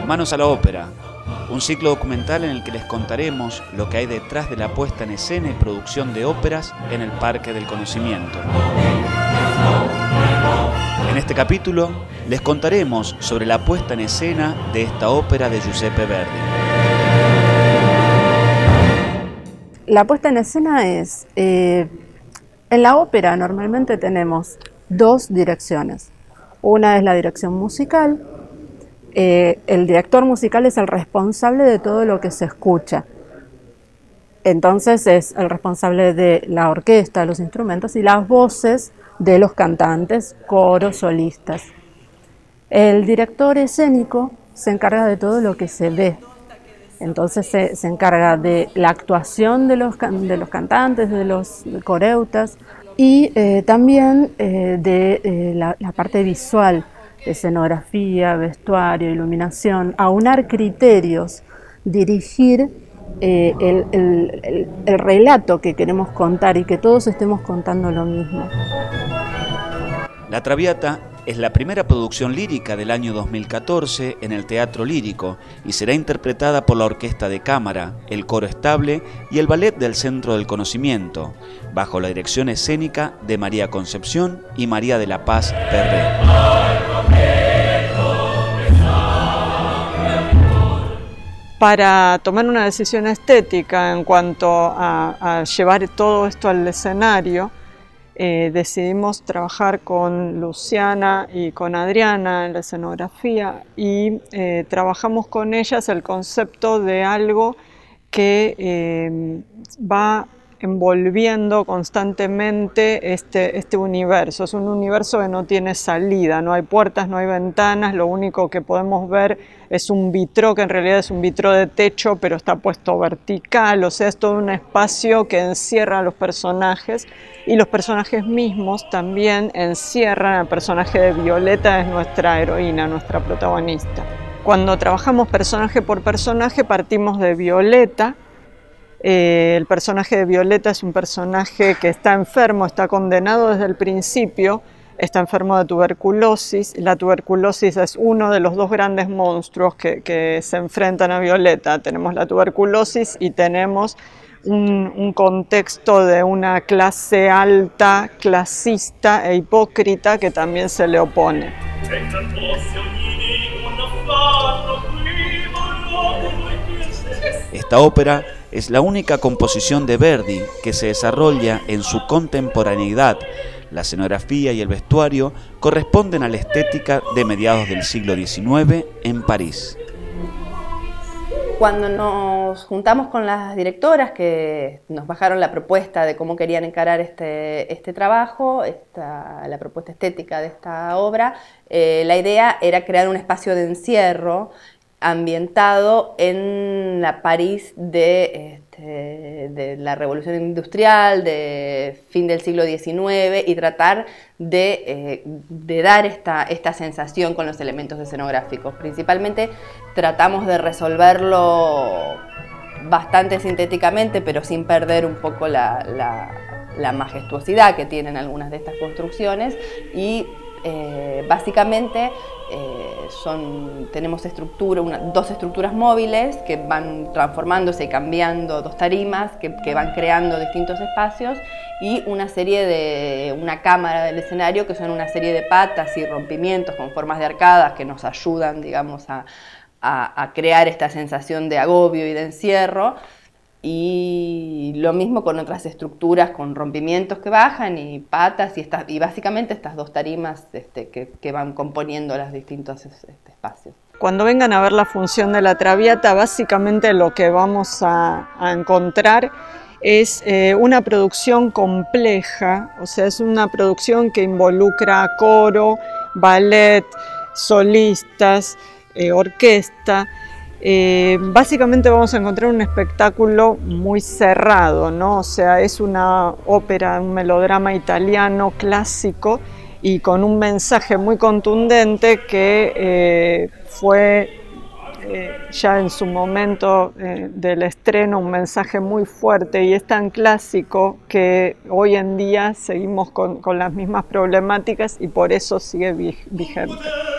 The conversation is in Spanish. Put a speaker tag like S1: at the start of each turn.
S1: Manos a la ópera, un ciclo documental en el que les contaremos lo que hay detrás de la puesta en escena y producción de óperas en el Parque del Conocimiento. En este capítulo les contaremos sobre la puesta en escena de esta ópera de Giuseppe Verdi.
S2: La puesta en escena es, en la ópera normalmente tenemos dos direcciones. Una es la dirección musical. El director musical es el responsable de todo lo que se escucha. Entonces es el responsable de la orquesta, los instrumentos y las voces de los cantantes, coros, solistas. El director escénico se encarga de todo lo que se ve. Entonces se encarga de la actuación de los cantantes, de los coreutas y también de la parte visual, escenografía, vestuario, iluminación, aunar criterios, dirigir el relato que queremos contar y que todos estemos contando lo mismo.
S1: La Traviata es la primera producción lírica del año 2014 en el Teatro Lírico y será interpretada por la Orquesta de Cámara, el Coro Estable y el Ballet del Centro del Conocimiento, bajo la dirección escénica de María Concepción y María de la Paz Perret.
S3: Para tomar una decisión estética en cuanto a llevar todo esto al escenario, decidimos trabajar con Luciana y con Adriana en la escenografía y trabajamos con ellas el concepto de algo que va envolviendo constantemente este universo. Es un universo que no tiene salida, no hay puertas, no hay ventanas, lo único que podemos ver es un vitró, que en realidad es un vitró de techo, pero está puesto vertical, o sea, es todo un espacio que encierra a los personajes y los personajes mismos también encierran al personaje de Violeta, es nuestra heroína, nuestra protagonista. Cuando trabajamos personaje por personaje partimos de Violeta. El personaje de Violeta es un personaje que está enfermo, está condenado desde el principio, está enfermo de tuberculosis. La tuberculosis es uno de los dos grandes monstruos que se enfrentan a Violeta. Tenemos la tuberculosis y tenemos un contexto de una clase alta, clasista e hipócrita que también se le opone.
S1: Esta ópera es la única composición de Verdi que se desarrolla en su contemporaneidad. La escenografía y el vestuario corresponden a la estética de mediados del siglo XIX en París.
S4: Cuando nos juntamos con las directoras que nos bajaron la propuesta de cómo querían encarar este trabajo, la propuesta estética de esta obra, la idea era crear un espacio de encierro ambientado en la París de la Revolución Industrial, de fin del siglo XIX, y tratar de dar esta sensación con los elementos escenográficos. Principalmente tratamos de resolverlo bastante sintéticamente, pero sin perder un poco la majestuosidad que tienen algunas de estas construcciones y básicamente tenemos dos estructuras móviles que van transformándose y cambiando, dos tarimas que van creando distintos espacios y una cámara del escenario que son una serie de patas y rompimientos con formas de arcadas que nos ayudan, digamos, a crear esta sensación de agobio y de encierro. Y lo mismo con otras estructuras con rompimientos que bajan y patas y básicamente estas dos tarimas que van componiendo los distintos espacios.
S3: Cuando vengan a ver la función de la Traviata, básicamente lo que vamos a encontrar es una producción compleja, o sea, es una producción que involucra coro, ballet, solistas, orquesta. Básicamente vamos a encontrar un espectáculo muy cerrado, ¿no? O sea, es una ópera, un melodrama italiano clásico y con un mensaje muy contundente que fue ya en su momento del estreno un mensaje muy fuerte y es tan clásico que hoy en día seguimos con las mismas problemáticas y por eso sigue vigente.